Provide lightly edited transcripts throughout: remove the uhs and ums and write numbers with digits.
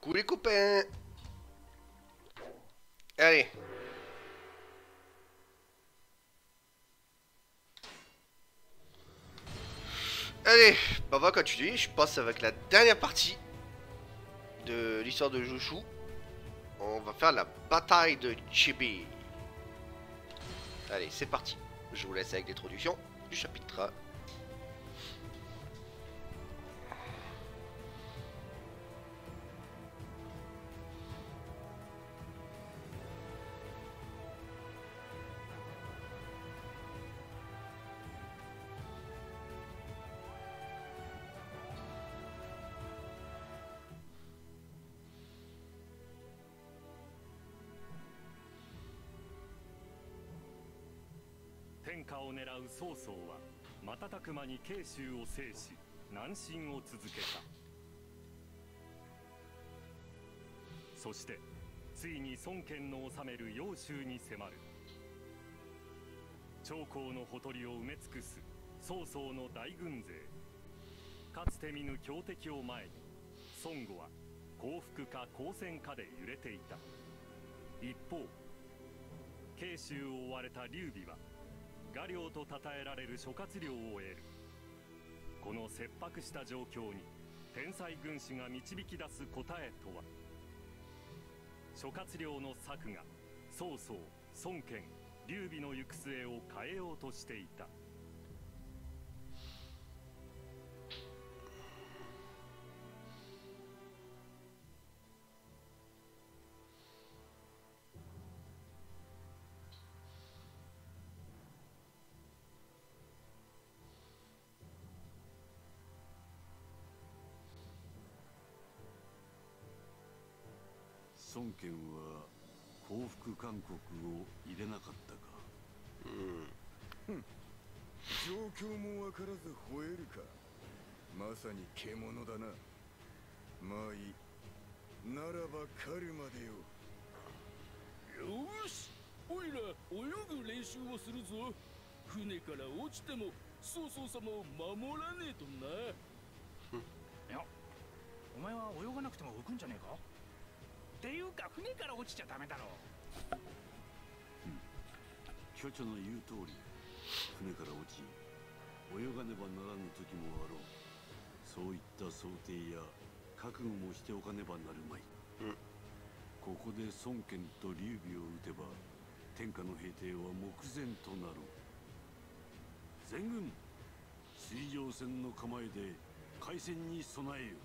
Coucou les copains. Allez. Allez, bah on va continuer, je passe avec la dernière partie de l'histoire de Joshua. On va faire la bataille de Chibi. Allez, c'est parti. Je vous laisse avec l'introduction du chapitre. 天下を狙う曹操は瞬く間に慶州を制し南進を続けた。そしてついに孫権の治める揚州に迫る。長江のほとりを埋め尽くす曹操の大軍勢。かつて見ぬ強敵を前に孫悟は降伏か抗戦かで揺れていた。一方慶州を追われた劉備は画領と称えられる諸葛亮を得る。この切迫した状況に天才軍師が導き出す答えとは。諸葛亮の策が曹操、孫権、劉備の行く末を変えようとしていた。 孫権は降伏勧告を入れなかったか。 状況も分からず吠えるか。まさに獣だな。まあいい。ならば狩るまでよ。 よし、おいら泳ぐ練習をするぞ。船から落ちても曹操様を守らねえとな。 いや、お前は泳がなくても浮くんじゃねえか。っていうか船から落ちちゃダメだろう。 巨著の言う通り、船から落ち泳がねばならぬ時もあろう。そういった想定や覚悟もしておかねばなるまい。ここで孫権と劉備を討てば天下の平定は目前となる。全軍水上戦の構えで開戦に備えよ。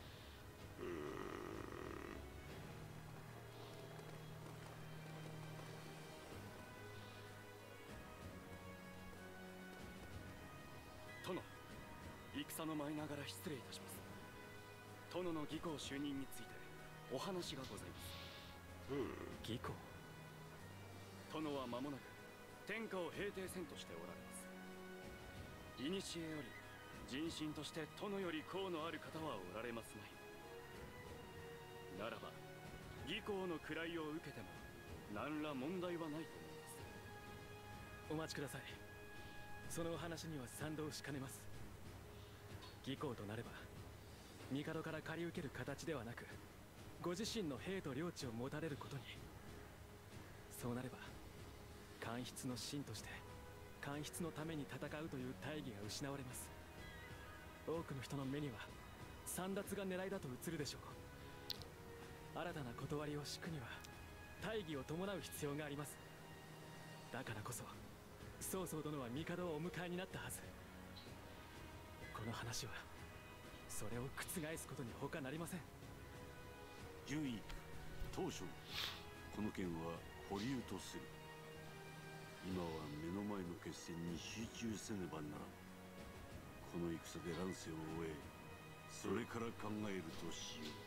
殿、戦の前ながら失礼いたします。殿の義公就任についてお話がございます。 義公。 殿は間もなく天下を平定せんとしておられます。古より人心として殿より功のある方はおられますまい。ならば義公の位を受けても何ら問題はないと思います。 お待ちください。そのお話には賛同しかねます。義公となれば帝から借り受ける形ではなく、ご自身の兵と領地を持たれることに。そうなれば官筆の臣として官筆のために戦うという大義が失われます。多くの人の目には簒奪が狙いだと映るでしょう。新たな断りを敷くには大義を伴う必要があります。だからこそ曹操殿は帝をお迎えになったはず。この話はそれを覆すことに他なりません。 順位当初この件は保留とする。今は目の前の決戦に集中せねばならん。この戦で乱世を終え、それから考えるとしよ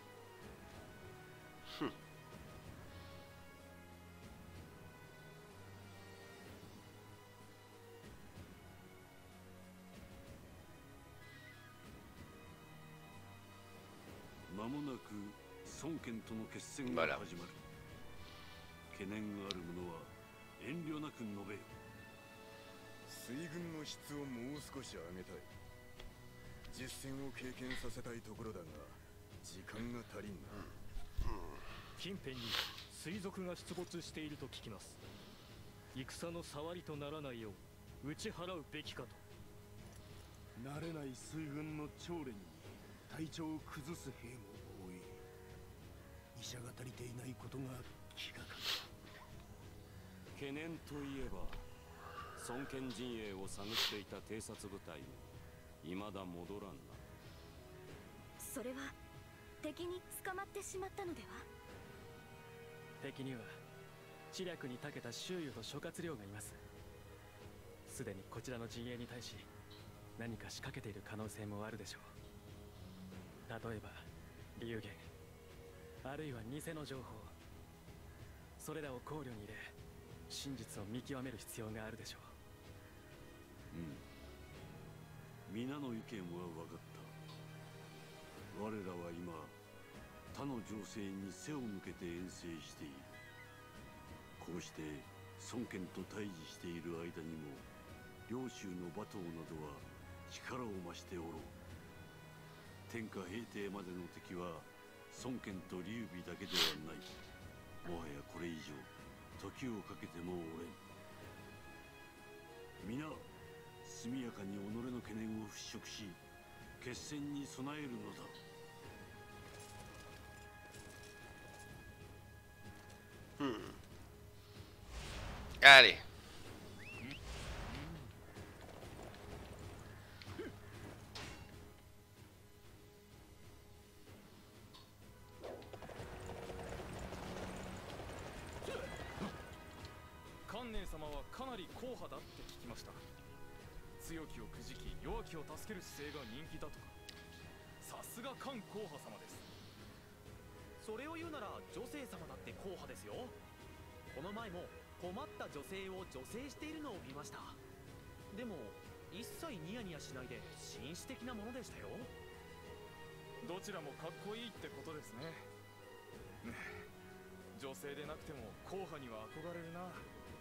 う。間もなく孫権との決戦が始まる。懸念がある者は遠慮なく述べよ。 水軍の質をもう少し上げたい。実戦を経験させたいところだが時間が足りんな。 近辺に水賊が出没していると聞きます。戦の触りとならないよう打ち払うべきかと。 慣れない水軍の長連に体調を崩す兵も多い。医者が足りていないことが気がかり。 懸念といえば孫権陣営を探していた偵察部隊も未だ戻らんな。 それは敵に捕まってしまったのでは。 敵には知略に長けた周囲と諸葛亮がいます。すでにこちらの陣営に対し何か仕掛けている可能性もあるでしょう。例えば流言、あるいは偽の情報、それらを考慮に入れ真実を見極める必要があるでしょう。 皆の意見は分かった。我らは今他の情勢に背を向けて遠征している。こうして孫権と対峙している間にも領州の馬頭などは力を増しておろう。天下平定までの敵は孫権と劉備だけではない。もはやこれ以上時をかけてもおれん。皆速やかに己の懸念を払拭し決戦に備えるのだ。 Allez. 観念様はかなり硬派だって聞きました。強きをくじき弱きを助ける姿勢が人気だとか。さすが観硬派様です。 それを言うなら女性様だって硬派ですよ。この前も困った女性を女性しているのを見ました。でも一切ニヤニヤしないで紳士的なものでしたよ。 どちらもかっこいいってことですね。女性でなくても硬派には憧れるな。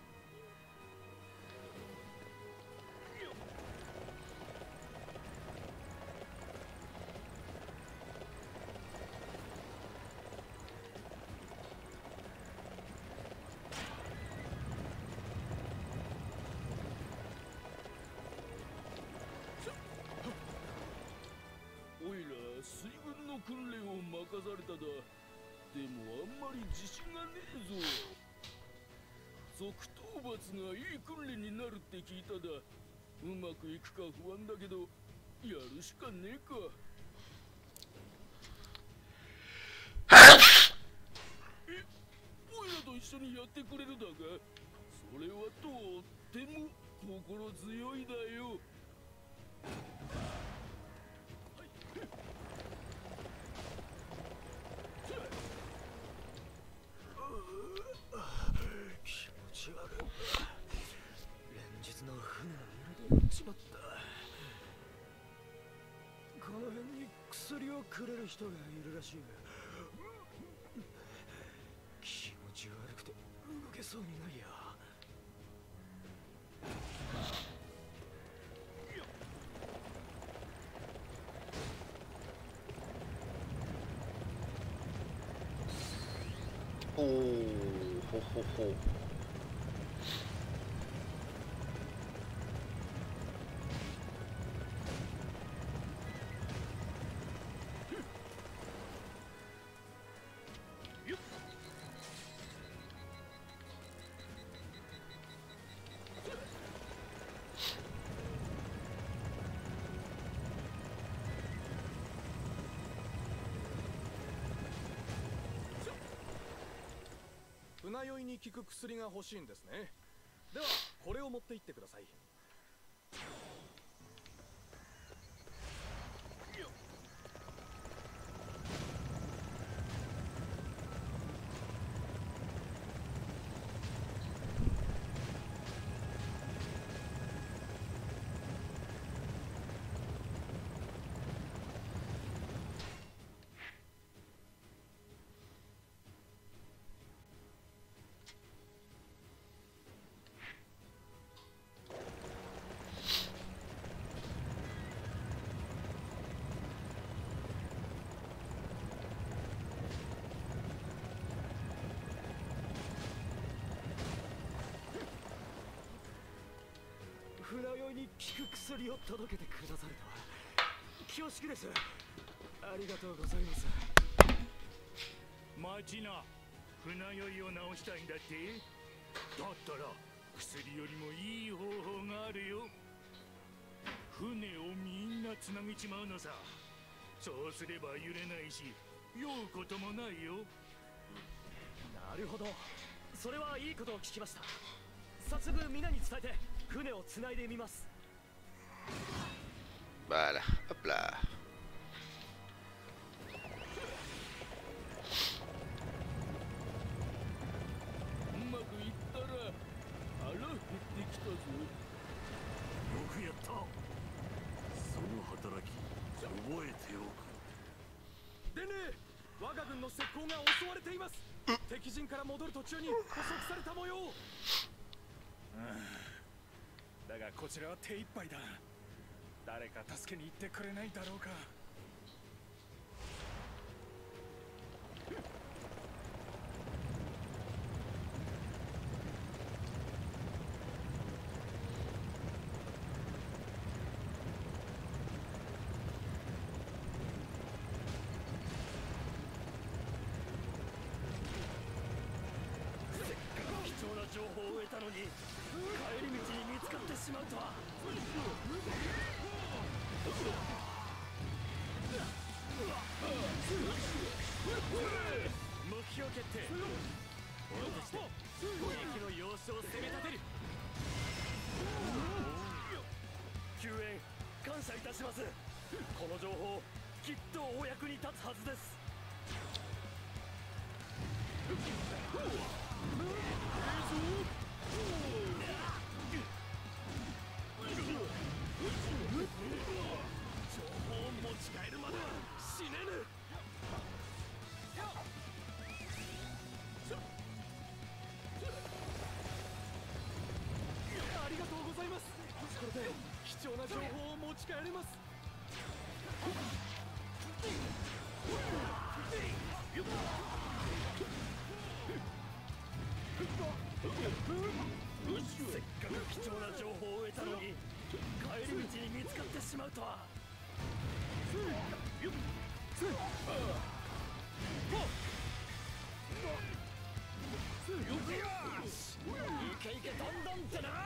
水軍の訓練を任されただ。でもあんまり自信がねえぞ。賊討伐がいい訓練になるって聞いただ。うまくいくか不安だけどやるしかねえか。おいらと一緒にやってくれるだが。それはとっても心強いだよ。 連日の船の揺れでやっちまった。 この辺に薬をくれる人がいるらしいが、気持ち悪くて動けそうにないよ。 おお、ほほほ。 船酔いに効く薬が欲しいんですね。ではこれを持って行ってください。 船酔いに効く薬を届けてくださるとは恐縮です。ありがとうございます。 待ちな。船酔いを治したいんだって。だったら薬よりもいい方法があるよ。船をみんなつなぎちまうのさ。そうすれば揺れないし酔うこともないよ。 なるほど、それはいいことを聞きました。早速皆に伝えて船をつないでみます。 Voilà, hop là. Déné、敵陣から戻る途中に捕捉された模様。 だがこちらは手一杯だ。誰か助けに行ってくれないだろうか。 情報を得たのに帰り道に見つかってしまうとは。目標決定。俺たちで攻撃の要所を攻め立てる。救援感謝いたします。この情報きっとお役に立つはずです。情報を持ち帰るまでは死ねぬ。ありがとうございます。これで貴重な情報を持ち帰れます。せっかく貴重な情報を得たのに帰り道に見つかってしまうとは。いけいけどんどんってな。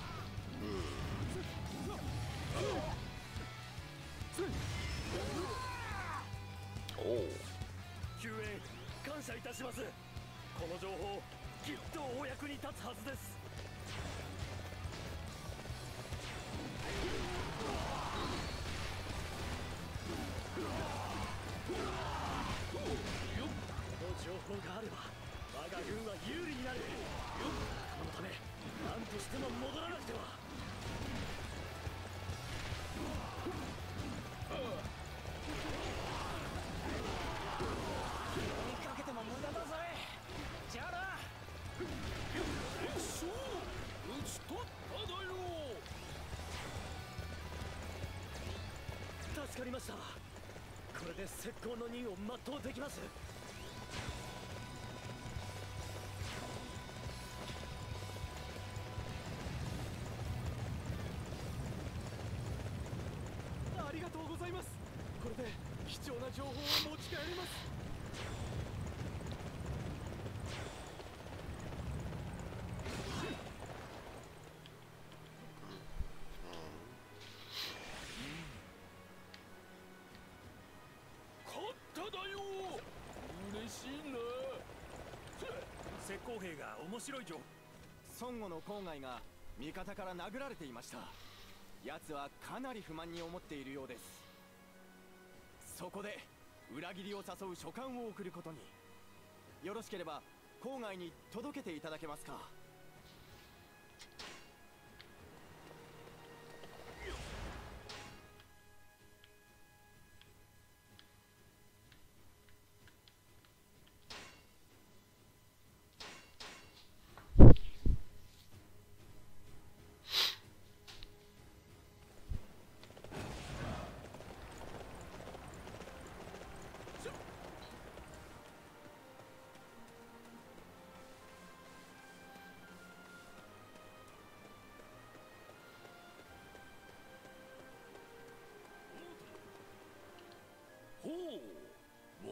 救援感謝いたします。この情報きっとお役に立つはずです。この情報があれば我が軍は有利になる。このため何としても戻らなくては。追いかけても無駄だぜ。じゃあな。撃ち取っただよ。助かりました。これで石膏の任を全うできます。ありがとうございます。これで貴重な情報を持ち帰れます。 石膏兵が面白い情報。 孫悟の郊外が味方から殴られていました。奴はかなり不満に思っているようです。そこで裏切りを誘う書簡を送ることに。よろしければ郊外に届けていただけますか。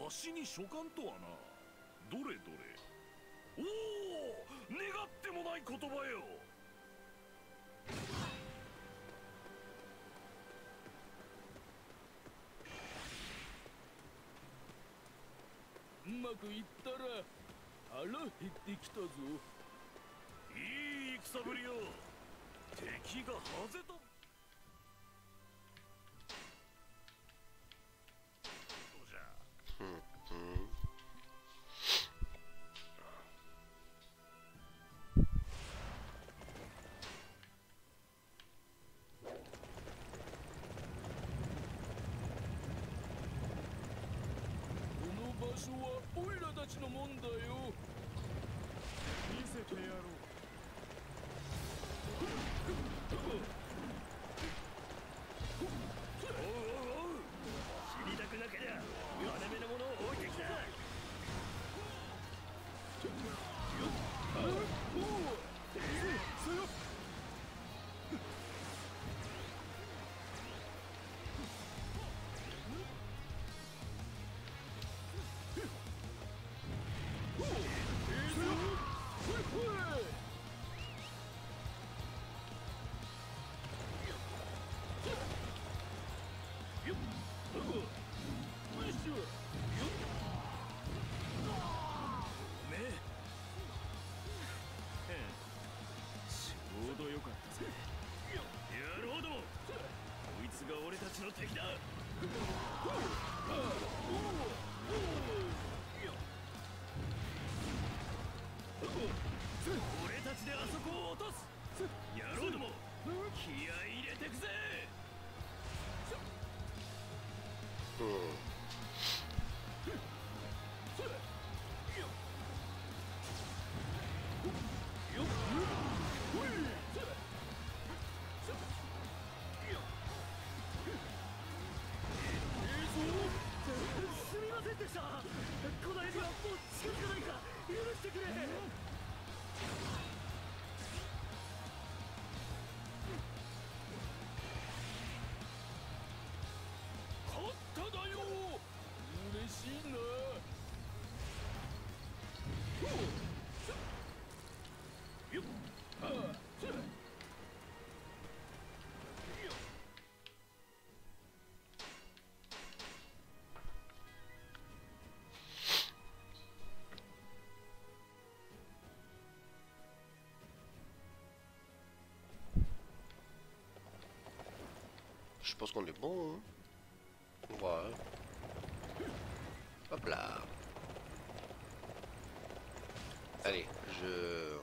わしに書簡とはな。どれどれ。おお、願ってもない言葉よ。 うまくいったら腹減ってきたぞ。 いい戦ぶりよ。敵がハゼと。どうじゃ。 この場所はオイラたちのもんだよ。 見せてやろう。 知りたくなけりゃ金目のものを置いてきな。 ちょうどよかったぜ。 野郎ども、こいつが俺たちの敵だ。俺たちであそこを落とす。野郎ども、気合い入れてくぜ。 すみませんでした。このエリアもう近づかないか許してくれ。 勝っただよ。嬉しいな。 Je pense qu'on est bon, hein. Ouais. Hop là. Allez, je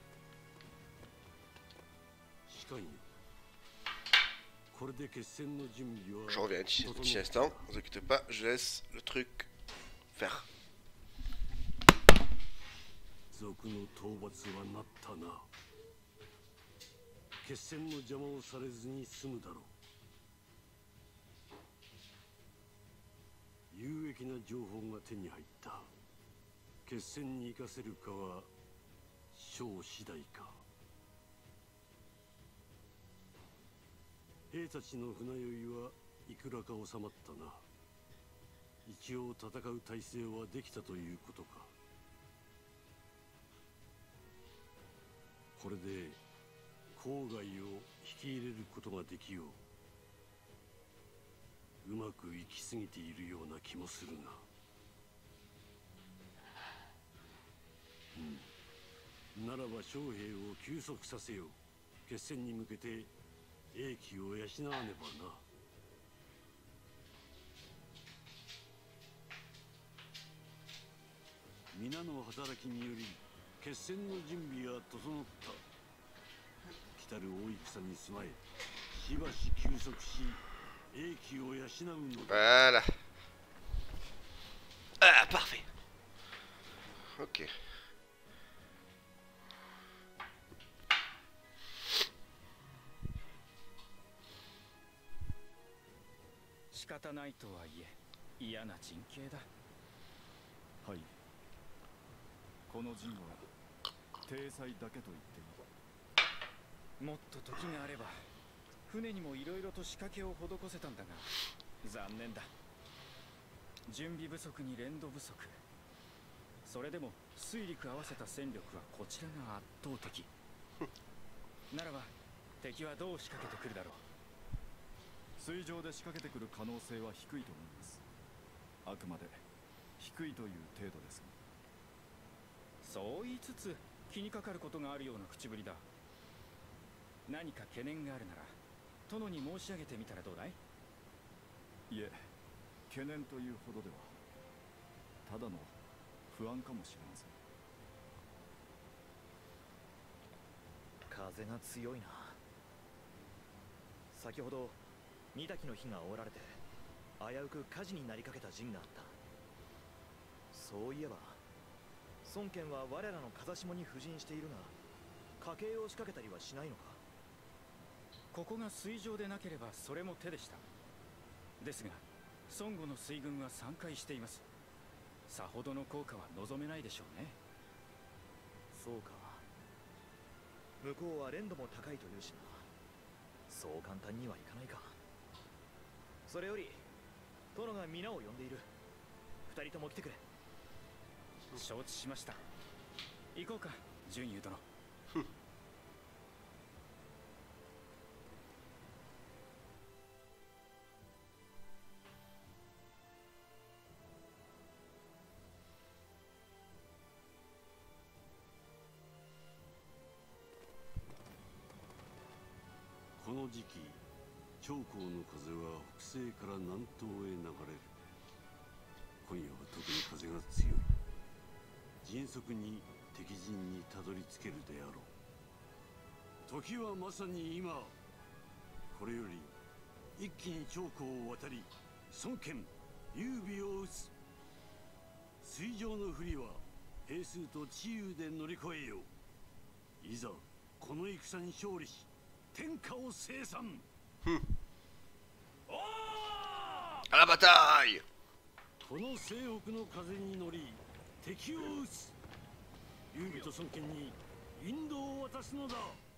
reviens un petit instant, ne vous inquiétez pas, je laisse le truc faire. 賊の討伐はなったな。決戦の邪魔をされずに済むだろう。有益な情報が手に入った。決戦に生かせるかは将次第か。兵たちの船酔いはいくらか収まったな。一応戦う体制はできたということか。これで郊外を引き入れることができよう。うまくいきすぎているような気もするが。ならば将兵を休息させよう。決戦に向けて英気を養わねばな。皆の働きにより決戦の準備が整った。来たる大戦に備えしばし休息し英気を養うのだ。 Voilà. Ah, parfait. Ok. 仕方ないとはいえ嫌な陣形だ。 はい。この陣は体裁だけと言ってもっと時があれば船にもいろいろと仕掛けを施せたんだが残念だ。 準備不足に連動不足。それでも水陸合わせた戦力はこちらが圧倒的ならば敵はどう仕掛けてくるだろう。 水上で仕掛けてくる可能性は低いと思います。あくまで低いという程度ですが。そう言いつつ気にかかることがあるような口ぶりだ。何か懸念があるなら殿に申し上げてみたらどうだい？ いえ、懸念というほどでは。ただの不安かもしれません。 風が強いな。先ほど二滝の火が煽られて危うく火事になりかけた陣があった。そういえば孫権は我らの風下に布陣しているが、家計を仕掛けたりはしないのか？ ここが水上でなければそれも手でした。ですが孫悟の水軍は散開しています。さほどの効果は望めないでしょうね。 そうか。向こうは連度も高いというしな。そう簡単にはいかないか。それより殿が皆を呼んでいる。二人とも来てくれ。 承知しました。行こうか、純優殿。 この時期、長江の風は北西から南東へ流れる。今夜は特に風が強い。迅速に敵陣にたどり着けるであろう。時はまさに今。これより一気に長江を渡り孫権劉備を討つ。水上の不利は兵数と知勇で乗り越えよう。いざこの戦に勝利し天下を清算。 あらバタイ。 この西北の風に乗り敵を討つ。劉備と孫権に引導を渡すのだ。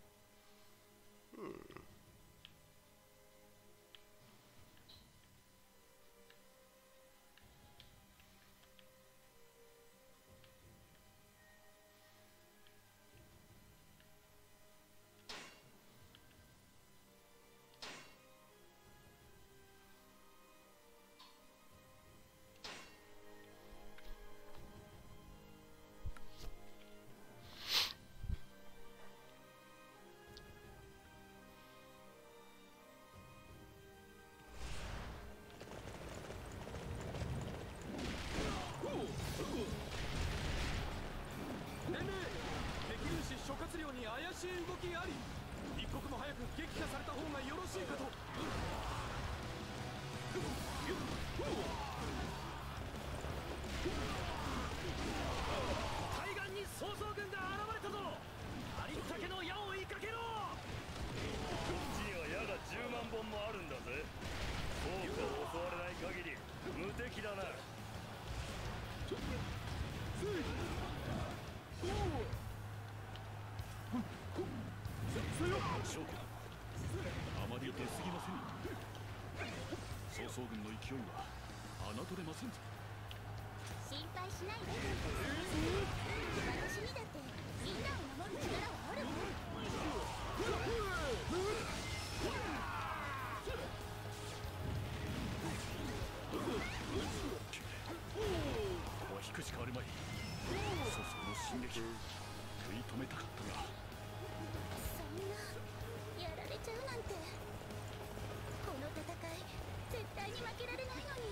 諸葛亮に怪しい動きあり。一刻も早く撃破された方がよろしいかと。 海岸に曹操軍が現れたぞ。ありったけの矢を追いかけろ。 軍人は矢が10万本もあるんだぜ。そうか、襲われない限り無敵だな。 将軍、あまり出過ぎません。曹操軍の勢いは侮れませんぞ。 心配しないで。私にだってみんなを守る力はあるわ。 ここは引くしかあるまい。曹操の進撃食い止めたかったが。 そんなやられちゃうなんて。この戦い絶対に負けられないのに。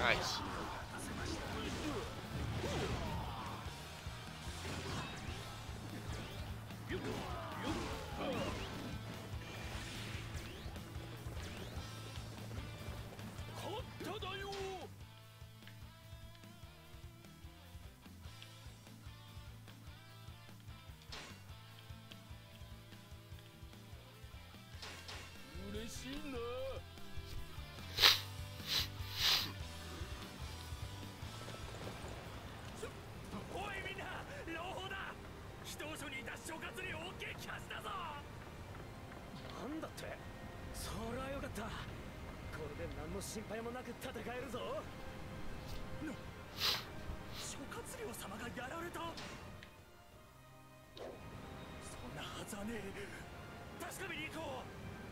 ナイス。 嬉しいな。 おいみんな、朗報だ。非当初にいた諸葛亮を撃破したぞ。 なんだって。そりゃよかった。これで何の心配もなく戦えるぞ。 諸葛亮様がやられた。そんなはずはねえ。確かめに行こう。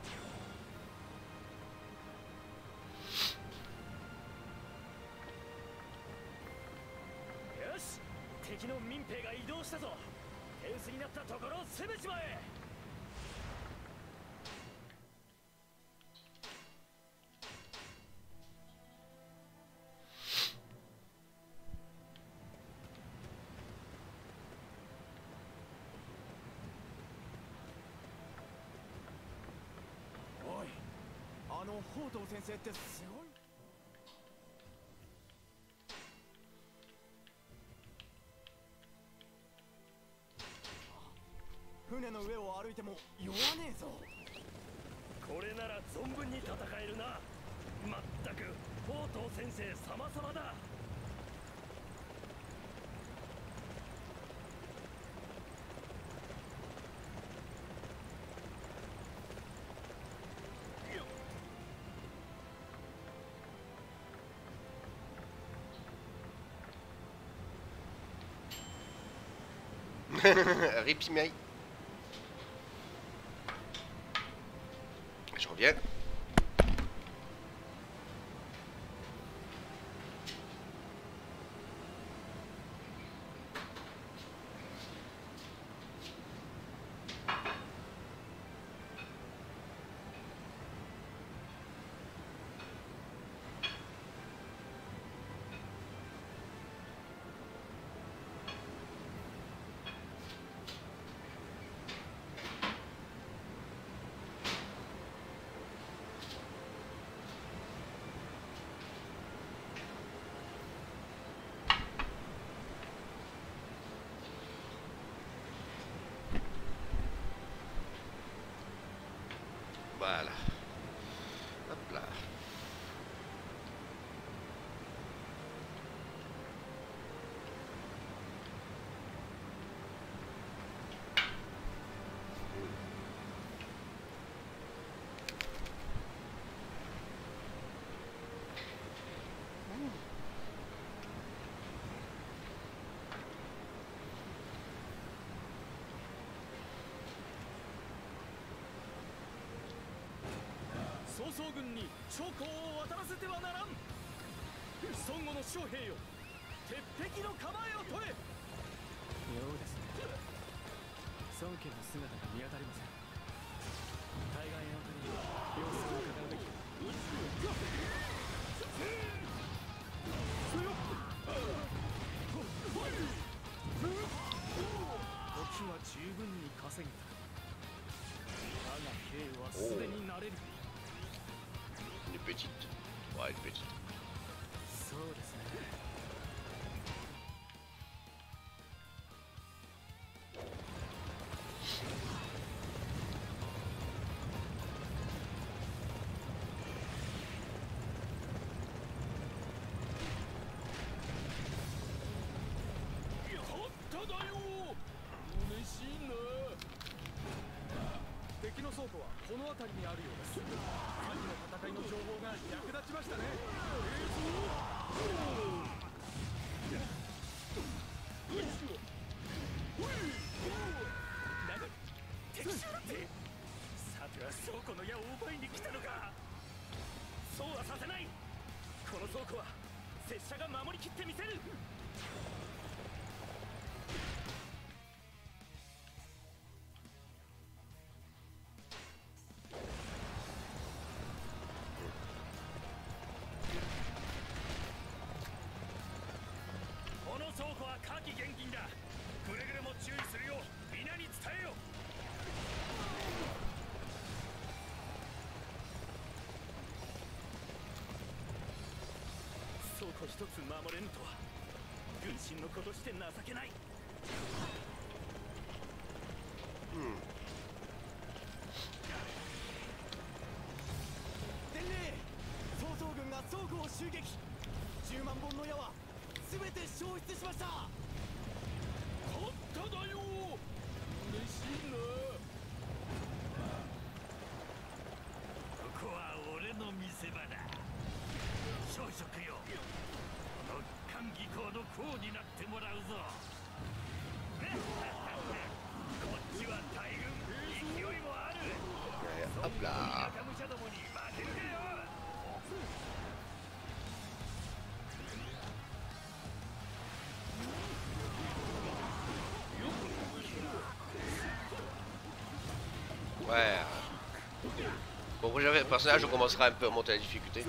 よし、敵の民兵が移動したぞ。手薄になったところを攻めちまえ。 おい、あの宝刀先生ってすごい。船の上を歩いても酔わねえぞ。 これなら存分に戦えるな。まったく宝刀先生様々だ。 Ripimei. Je reviens. Voilà. Hop là. 曹操軍に長江を渡らせてはならん。孫悟の将兵よ、鉄壁の構えを取れ。妙ですね。孫家の姿が見当たりません。対岸へ渡り様子を伺うべき。時は十分に稼げた。我が兵はすでになれる。 Une petite. Ouais, une petite. そうですね。 やっただよ。嬉しいな。 敵の倉庫はこの辺りにあるようです。次の戦いの情報が役立ちましたね。 敵襲だって。さては倉庫の矢を奪いに来たのか。そうはさせない。この倉庫は拙者が守りきってみせる。 一つ守れぬとは軍神の子として情けない。 伝令、曹操軍が倉庫を襲撃。10万本の矢は全て消失しました。 勝っただよ。嬉しいな。 ここは俺の見せ場だ。少職よ、この歓喜校の功になってもらうぞ。こっちは大軍、勢いもある。 あぶら田舎武者どもに負けるかよ。 Ouais. Bon, pour le personnage, on commencera un peu à monter la difficulté.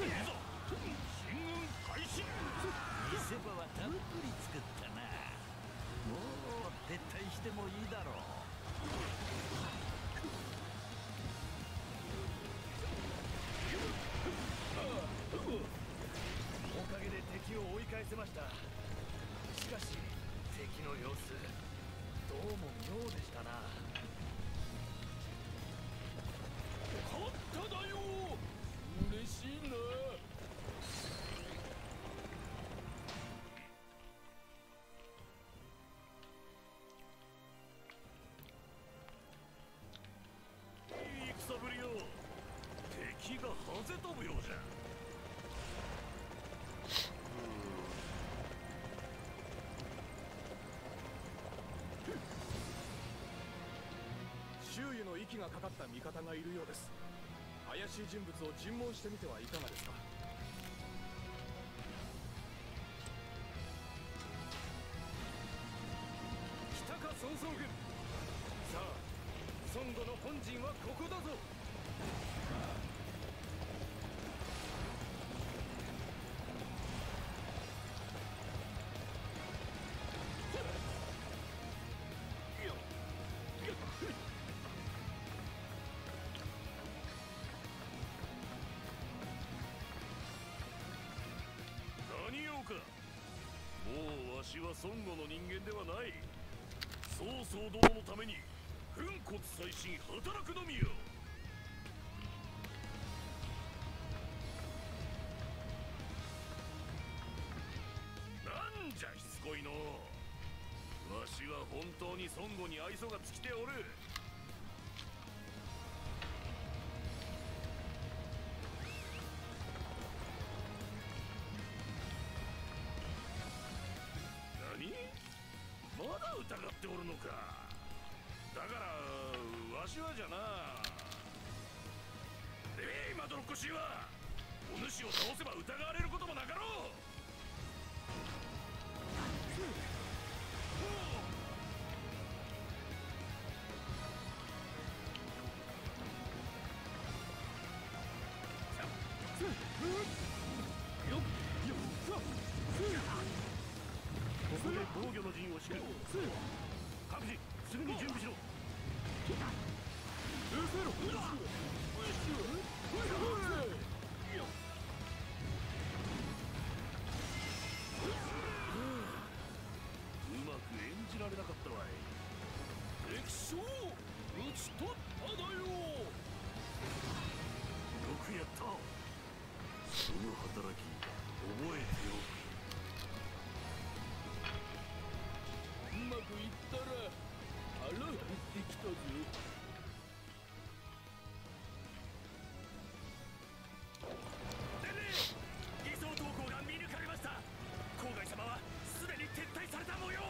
見せ場はたっぷり作ったな。もう撤退してもいいだろう。 おかげで敵を追い返せました。しかし敵の様子どうも妙でしたな。 勝っただよ。嬉しいな。 戦ぶりよ。敵がハゼ飛ぶようじゃ。 周囲の息がかかった味方がいるようです。怪しい人物を尋問してみてはいかがですか。来たか曹操軍。さあ孫悟の本陣はここだぞ。 何用か。もうわしは孫悟の人間ではない。曹操殿のために粉骨砕身働くのみよ。なんじゃしつこいの。わしは本当に孫悟に愛想が尽きておる。何？まだ疑っておるのか。だからわしはじゃな。今どろっこしいわ。お主を倒せば疑われることもなかろう。ここで防御の陣を敷く。各自すぐに準備しろ。うまく演じられなかったわい。 敵将討ち取っただよ。 よくやった。その働き覚えておく。 うまくいったら腹減ってきたぞ。 伝令、偽装投稿が見抜かれました。郊外様はすでに撤退された模様。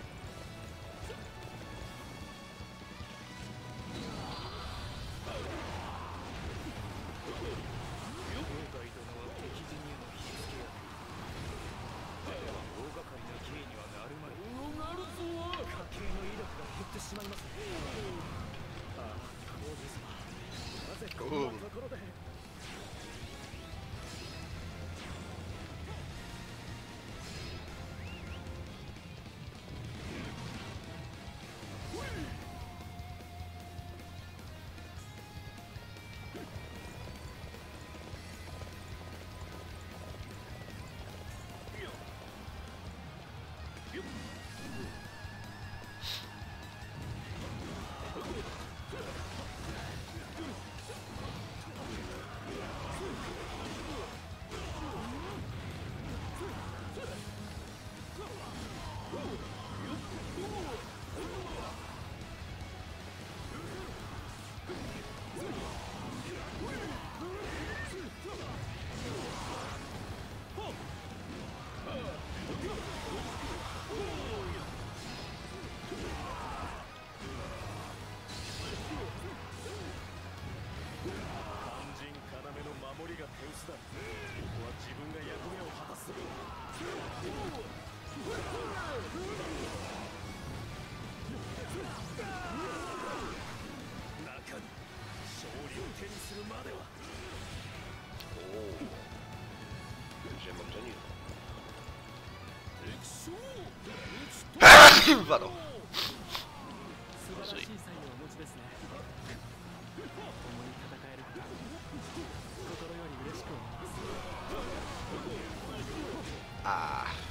郊外殿は敵陣への火付けや。大掛かりな刑にはなるまい。 なるぞ。 家計の威力が減ってしまいますね。 パド。 素晴らしい才能をお持ちですね。共に戦えること心より嬉しく思います。 ああ。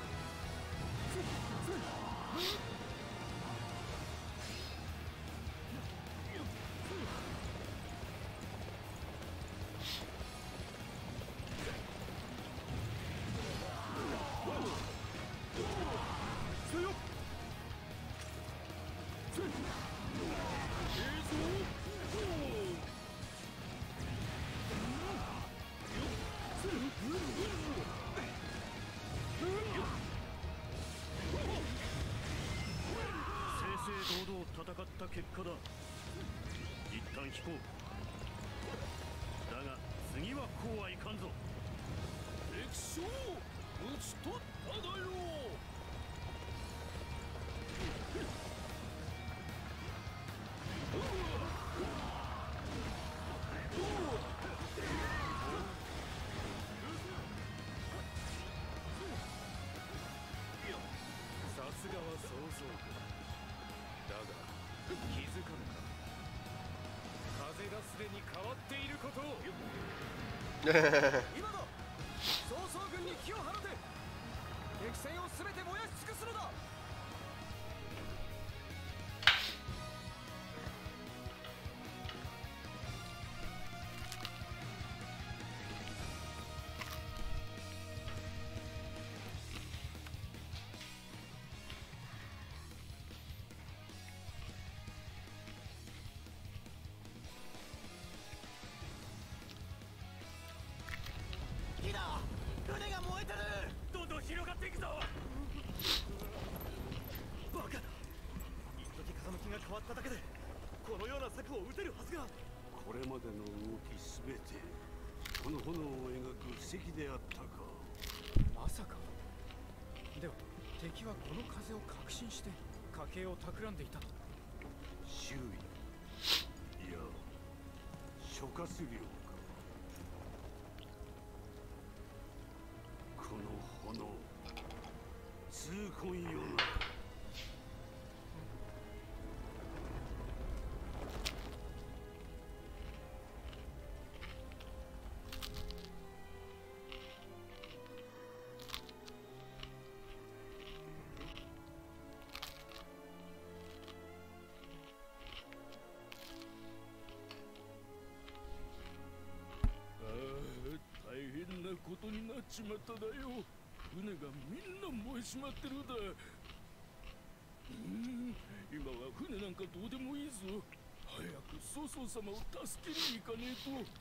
堂々戦った結果だ。一旦引こう。だが次はこうはいかんぞ。 敵将討ち取っただよ。 さすがは想像だが気づかぬか。風がすでに変わっていることを。 今だ。曹操軍に火を放て。敵戦をすべて燃やし尽くすのだ。火だ。船が燃えてる。 どんどん広がっていくぞ。 バカだ。一時風向きが変わっただけでこのような策を打てるはずが。 これまでの動きすべてこの炎を描く布石であったか。 まさか。では敵はこの風を確信して家計を企んでいたと。 周囲いや諸葛亮か。この炎痛恨よな。 大変なことになっちまっただよ。船がみんな燃えちまってるだ。今は船なんかどうでもいいぞ。早く曹操様を助けに行かねえと。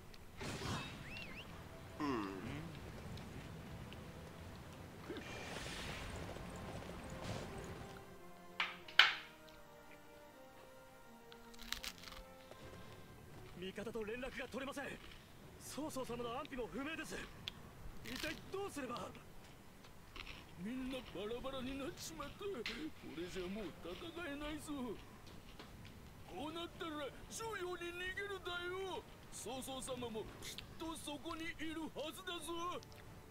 味方と連絡が取れません。曹操様の安否も不明です。一体どうすれば。 みんなバラバラになっちまった。これじゃもう戦えないぞ。こうなったら周遊に逃げるだよ。曹操様もきっとそこにいるはずだぞ。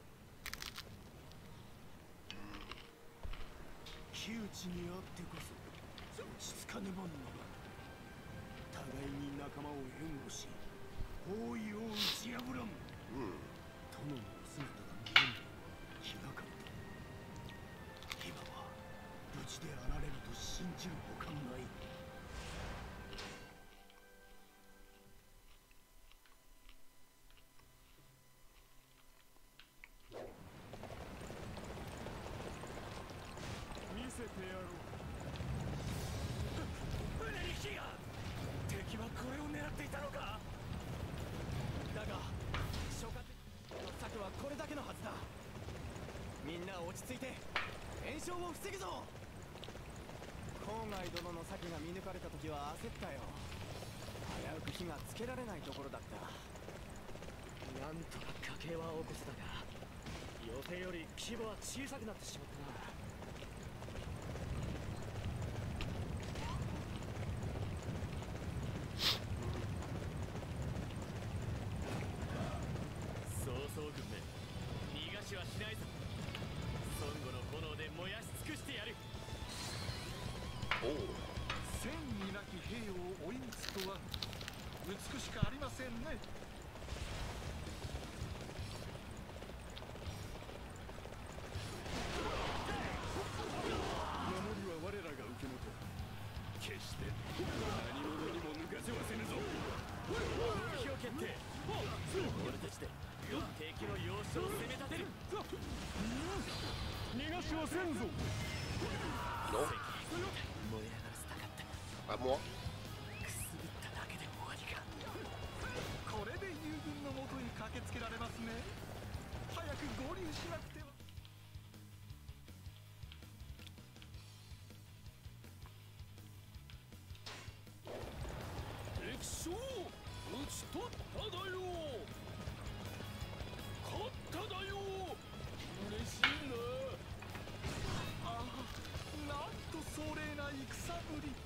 木内にあってこそ落ち着かねばならん。互いに仲間を援護し包囲を打ち破らん。殿の姿が見えんのは気がかりだ。今は無事であられると信じるほかない。 見せてやろう。船に火が。敵はこれを狙っていたのか。 だが諸葛の策はこれだけのはずだ。みんな落ち着いて炎症を防ぐぞ。郊外殿の策が見抜かれた時は焦ったよ。危うく火がつけられないところだった。なんとか家計は起こせたが予定より規模は小さくなってしまったな。 曹操軍め逃がしはしないぞ。孫悟の炎で燃やし尽くしてやる。 戦意なき兵を追い打つとは美しくありませんね。 守りは我らが受け持とう。決して何者にも抜かせはせぬぞ。目標決定。俺たちで敵の要所を攻め立てる。逃がしはせんぞ。 Non. 燃え上がらせたかった。 À moi. くすぶっただけで終わりか。 これで友軍のもとに駆けつけられますね。早く合流しなくては。 敵将討ち取っただよ。勝っただよ。嬉しいな。 ああ、なんと壮麗な戦ぶり。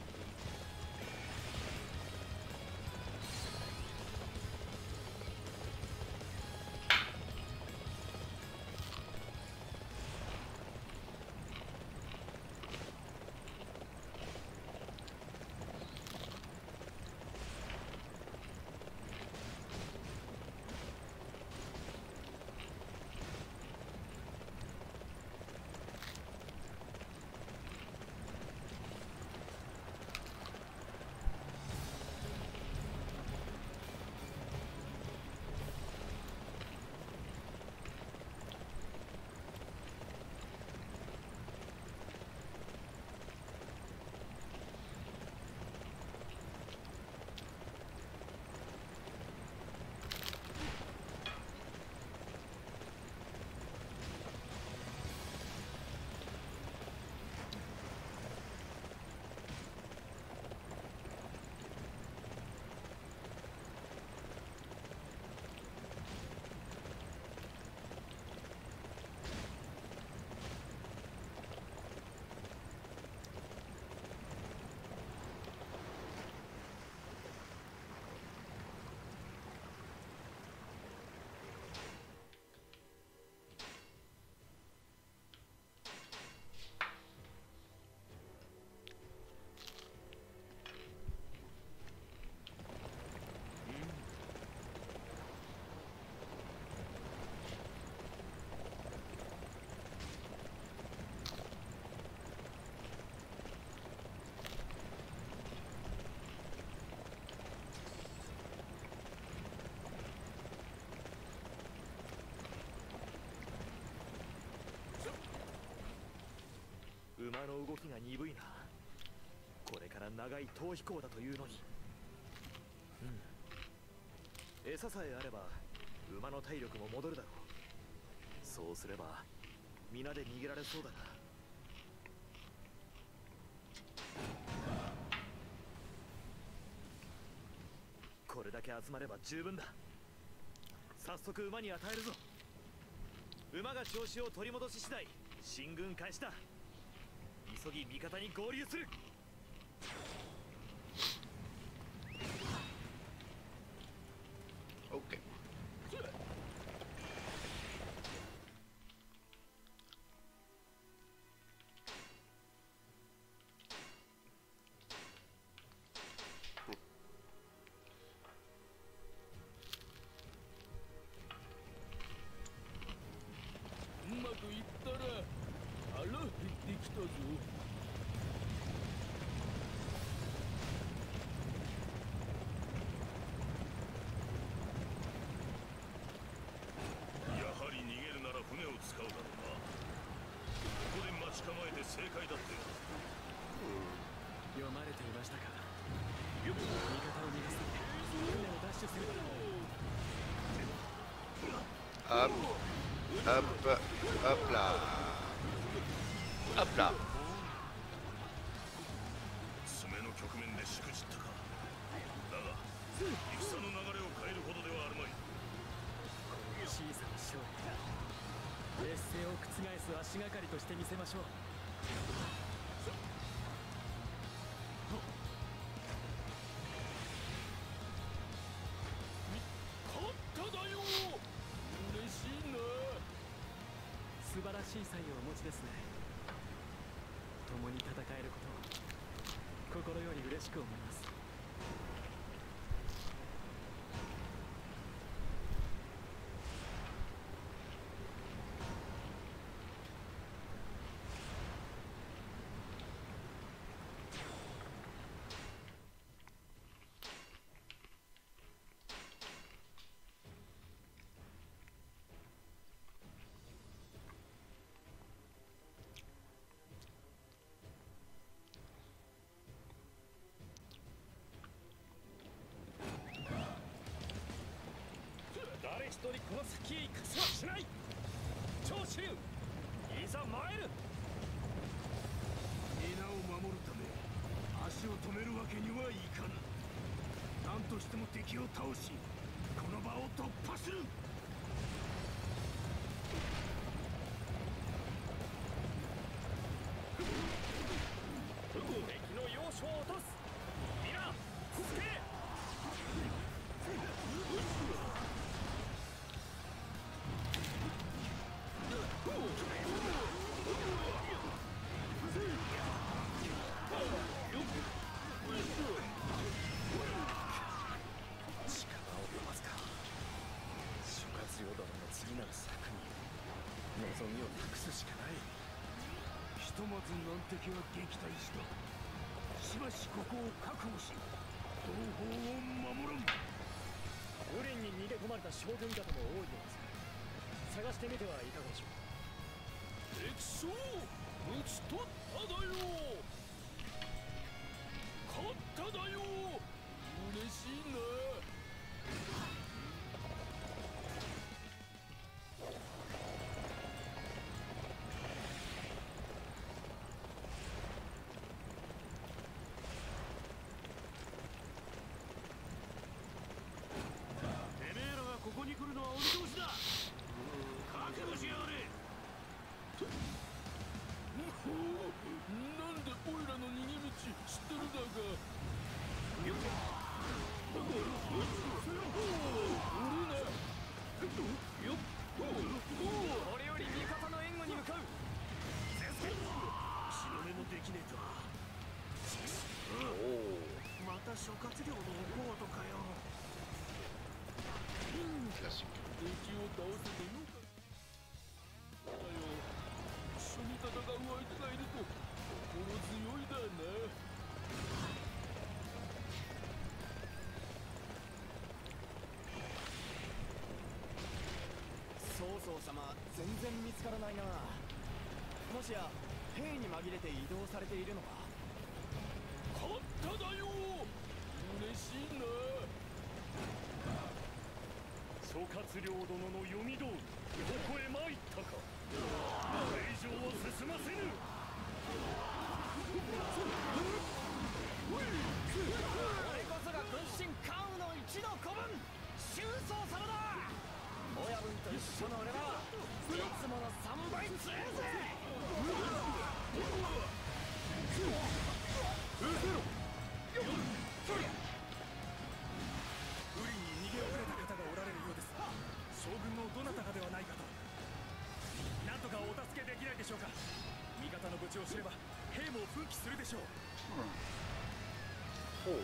馬の動きが鈍いな。これから長い逃避行だというのに。餌さえあれば馬の体力も戻るだろう。そうすれば皆で逃げられそうだな。これだけ集まれば十分だ。早速馬に与えるぞ。馬が調子を取り戻し次第進軍開始だ。急ぎ味方に合流する。 OK。 うまくいったら腹減ってきたぞ。 やはり逃げるなら船を使うだろうな。ここで待ち構えて正解だって。 読まれていましたか。味方を逃がす船を奪取する。 Hop, hop, hop là, hop là. 爪の局面でしくじったか。だが戦の流れを変えるほどではあるまい。 小さな勝利、劣勢を覆す足がかりとしてみせましょう。 勝っただよ。嬉しいな。 素晴らしい才をお持ちですね。共に戦えることを心より嬉しく思います。 誰一人この先へ行かせはしない。長州、いざ参る。 皆を守るため足を止めるわけにはいかぬ。何としても敵を倒しこの場を突破する。 敵の要所を落とす。皆つけ。 望みを託すしかない。ひとまず難敵は撃退した。しばしここを確保し同胞を守らん。 オレンに逃げ込まれた将軍方も多いようです。探してみてはいかがでしょう。 敵将討ち取っただよ。勝っただよ。嬉しいな。 ここに来るのはお見通しだ。覚悟しやがれ。 なんでオイラの逃げ道知ってるだか。 これより味方の援護に向かう。 白目もできねえと。また諸葛亮のおこうとかよ。 敵を倒せてよかったよ。一緒に戦う相手がいると心強いだな。 曹操様、全然見つからないな。もしや兵に紛れて移動されているのか。 勝っただよ。嬉しいな。 諸葛亮殿の読み通りここへ参ったか。これ以上は進ませぬ。 俺こそが軍神関羽の一の子分周宗様だ。親分と一緒の俺はいつもの3倍強えぜ。 ウリに逃げ遅れた方がおられるようです。将軍のどなたかではないかと。なんとかお助けできないでしょうか。味方の無事を知れば兵も奮起するでしょう。 ほう。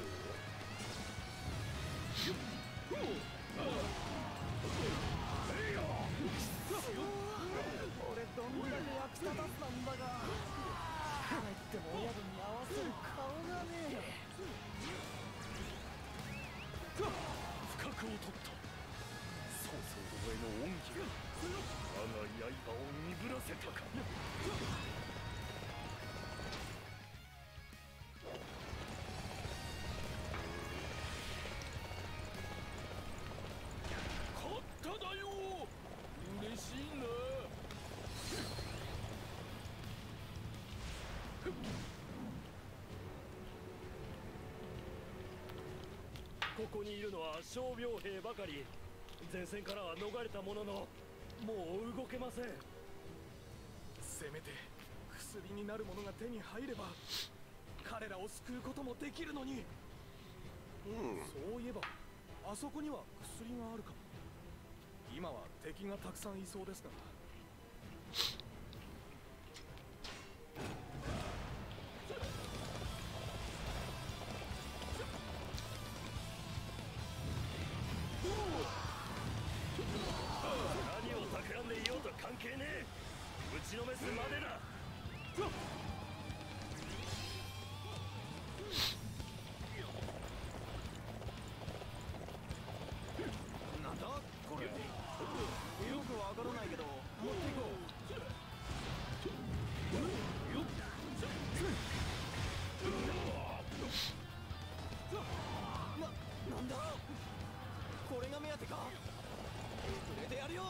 俺どんだけ役立たずなんだが。帰っても親分に合わせる顔がねえ。 不覚を取った。曹操殿への恩義が我が刃を鈍らせたか。 勝っただよ。嬉しいな。 ここにいるのは傷病兵ばかり。前線からは逃れたもののもう動けません。 せめて薬になるものが手に入れば彼らを救うこともできるのに。そういえばあそこには薬があるかも。今は敵がたくさんいそうですが。 打ちのめすまでだ。 なんだこれ。よくわからないけど持っていこう。なんだこれが目当てか。くれてやるよ。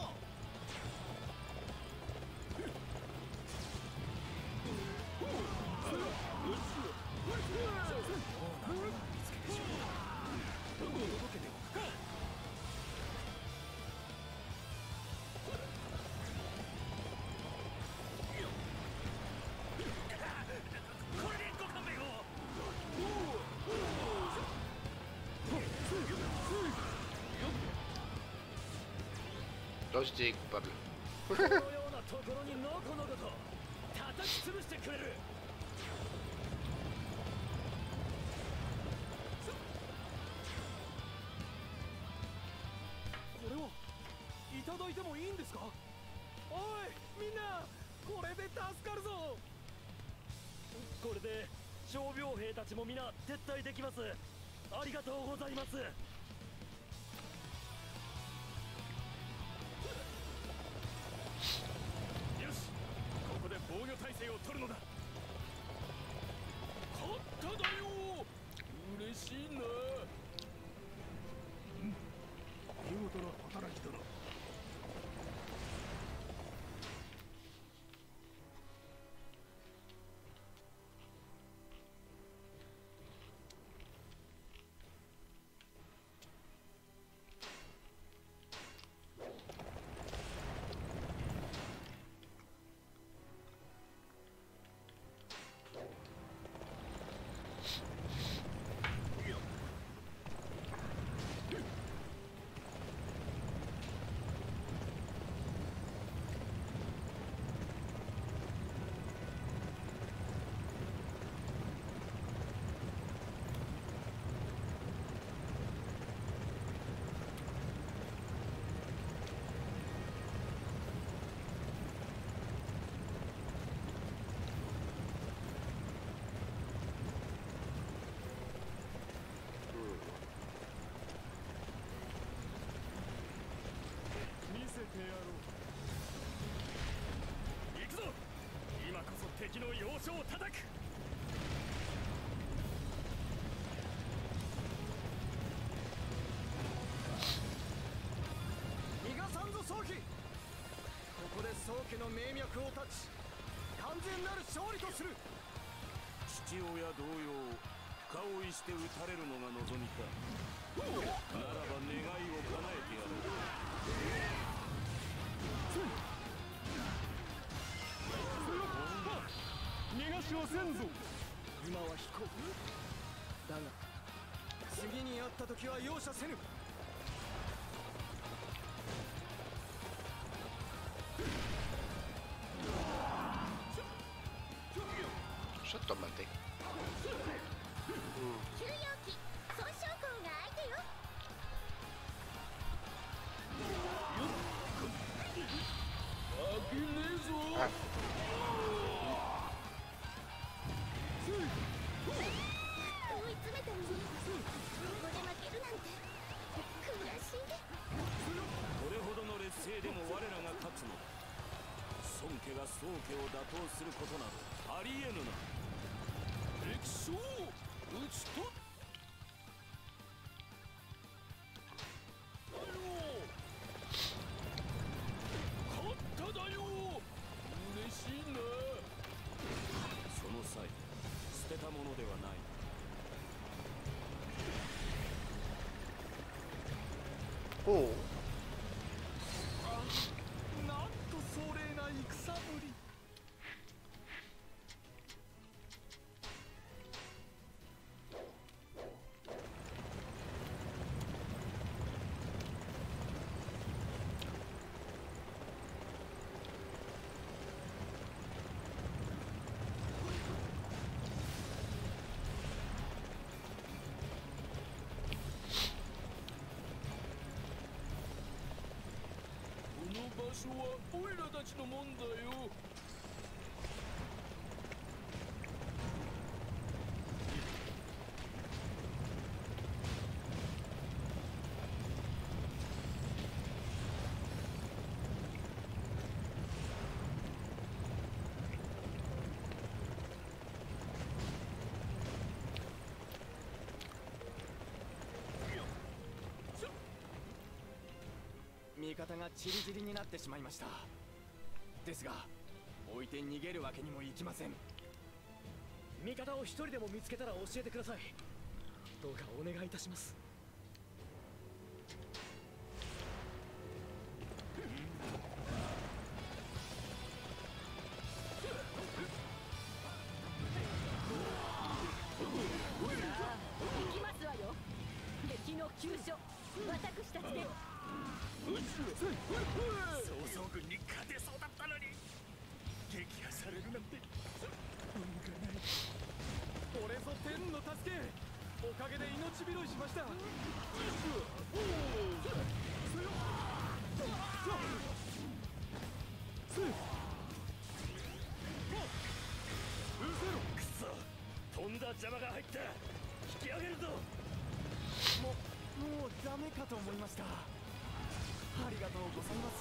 ロジティックバトル。 このようなところにのこのこと叩き潰してくれる。 これはいただいてもいいんですか。おいみんなこれで助かるぞ。 これで傷病兵たちも皆撤退できます。ありがとうございます。 防御体制を取るのだ。勝っただよ。嬉しいな。 見事な働きだな。 行くぞ。今こそ敵の要所を叩く。 逃がさんぞ早期。ここで宗家の命脈を断ち完全なる勝利とする。 父親同様顔意して撃たれるのが望みか。ならば願いを叶えてやる。 逃がしはせんぞ。今は引こう。だが次に会った時は容赦せぬ。 ちょっと待って。 休養期孫将校が相手よ。 負けねえぞ。 追い詰めたのにここで負けるなんて悔しい。 これほどの劣勢でも我らが勝つのだ。孫家が宗家を打倒することなどありえぬな。 敵将討ち取っ勝っただよ。嬉しいな。 その際捨てたものではない。 おう。 なんと壮麗な戦ぶり。 この場所はオイラたちのもんだよ。 方がチリチリになってしまいました。ですが置いて逃げるわけにもいきません。味方を一人でも見つけたら教えてください。どうかお願いいたします。 行きますわよ。敵の急所、私たちで。 曹操軍に勝てそうだったのに撃破されるなんて運がない。 これぞ天の助け。おかげで命拾いしました。 くそ、飛んだ邪魔が入った。引き上げるぞ。 もうダメかと思いました。ありがとうございます。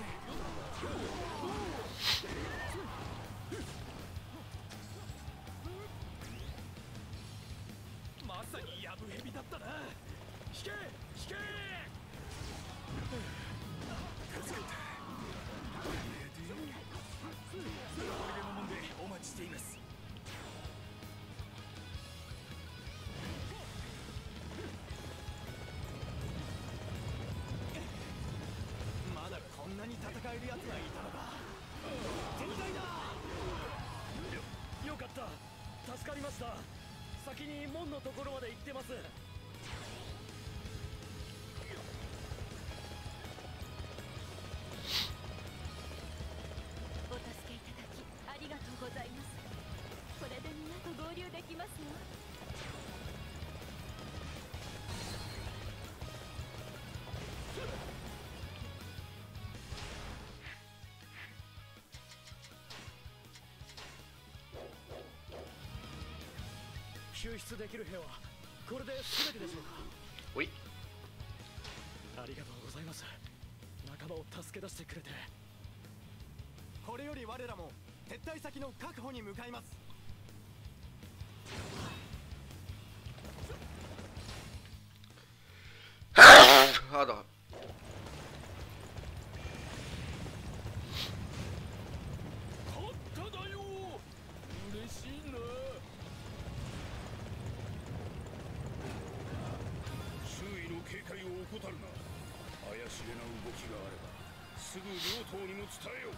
まさにヤブヘビだったな。引け引け。 助かった。これでのもんでお待ちしています。 まだこんなに戦える奴がいたのか。天才だ。 よかった、助かりました。先に門のところまで行ってます。 お助けいただきありがとうございます。これで皆と合流できますよ。 救出できる兵はこれで全てでしょうか。 おい、 ありがとうございます。仲間を助け出してくれて。 これより我らも撤退先の確保に向かいます。 あだ。 勝っただよ。嬉しいな。 周囲の警戒を怠るな。怪しげな動きがあればすぐ両党にも伝えよ。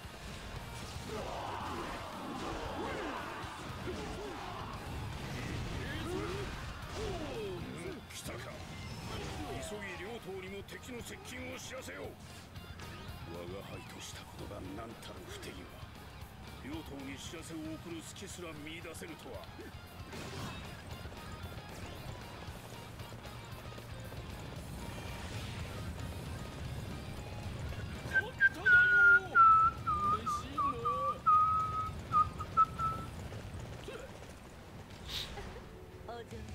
来たか。急ぎ両党にも敵の接近を知らせよう。我が輩としたことが何たる不手際。両党に知らせを送る隙すら見出せるとは。 お上手ね。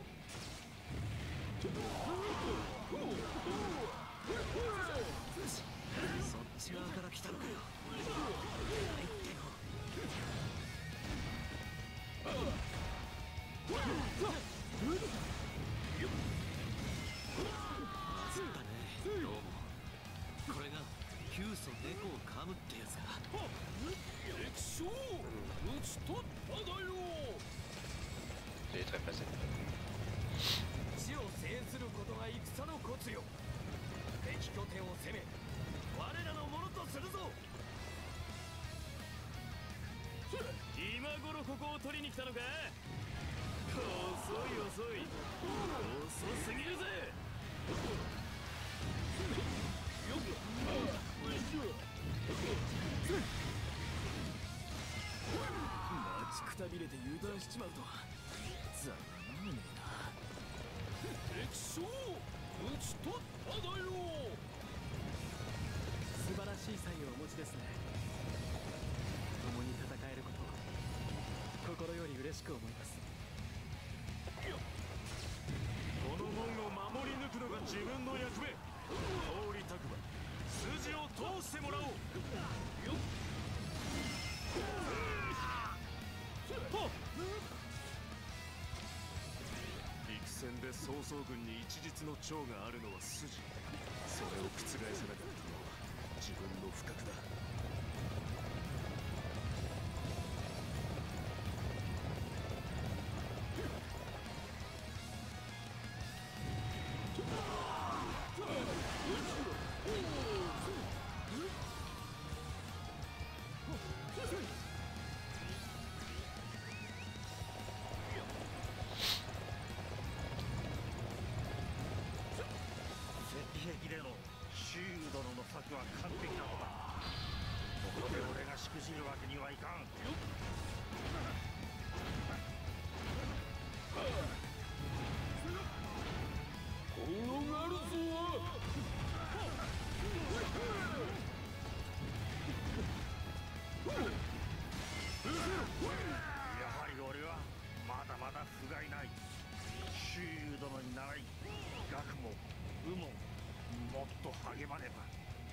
そっち側から来たのかよ。これが急須猫を噛むってやつか。 敵将討ち取っただよ。 C'est très facile. 地を制することが戦のコツよ。敵拠点を攻め我らのものとするぞ。 今頃ここを取りに来たのか。遅い遅い、遅すぎるぜ。 待ちくたびれて油断しちまうとは残念ねえな。 敵将討ち取っただよ。 素晴らしい才をお持ちですね。共に戦えることを心より嬉しく思います。この門を守り抜くのが自分の役目。毛利拓馬、筋を通してもらおう。陸戦で曹操軍に一日の長があるのは筋。それを覆さなかったのは自分の不覚だ。 敵での周囲殿の策は完璧なのだ。ここで俺がしくじるわけにはいかん。 転がるぞ。 やはり俺はまだまだ不甲斐ない。周囲殿に習い学も武ももっと励まねば。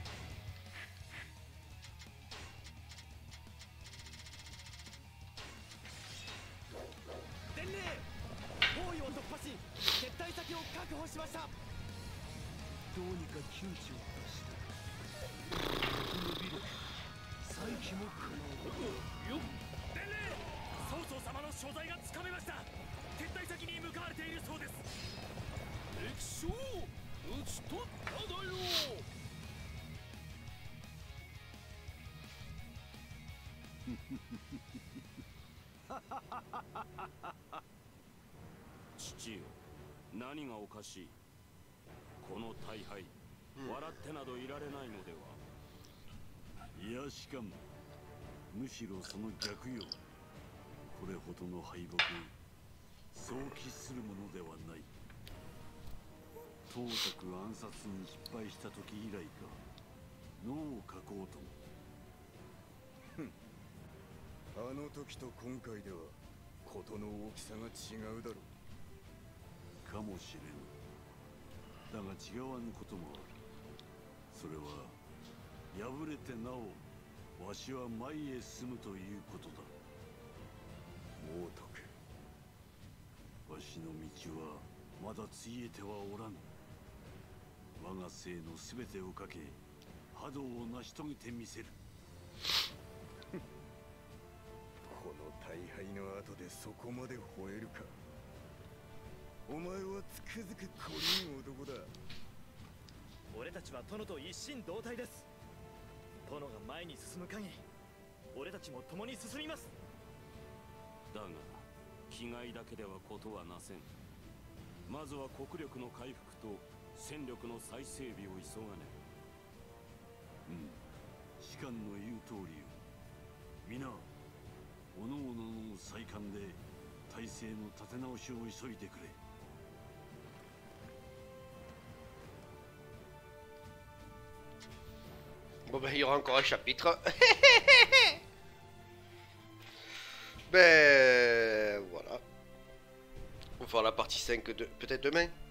伝令、包囲を突破し撤退先を確保しました。 どうにか窮地を脱した。伸びる再起も可能。よっ、 伝令、曹操様の所在がつかめました。撤退先に向かわれているそうです。 敵将討ち取っただよ。 父よ、何がおかしい。この大敗、笑ってなどいられないのでは。いや、しかもむしろその逆よ。これほどの敗北、そう期するものではない。董卓暗殺に失敗した時以来か、脳を書こうとも。 あの時と今回では事の大きさが違うだろう。 かもしれぬ。だが違わぬこともある。それは敗れてなおわしは前へ進むということだ。 猛徳。 わしの道はまだついえてはおらぬ。我が生のすべてをかけ波動を成し遂げてみせる。 この大敗の後でそこまで吠えるか。お前はつくづくこりん男だ。 俺たちは殿と一心同体です。殿が前に進む限り俺たちも共に進みます。 だが気概だけではことはなせん。まずは国力の回復と戦力の再整備を急がねば。士官の言う通りよ。皆おのおのの再官で体制の立て直しを急いでくれ。 Bon ben il y aura encore un chapitre. Ben voilà. On va faire la partie 5 peut-être demain.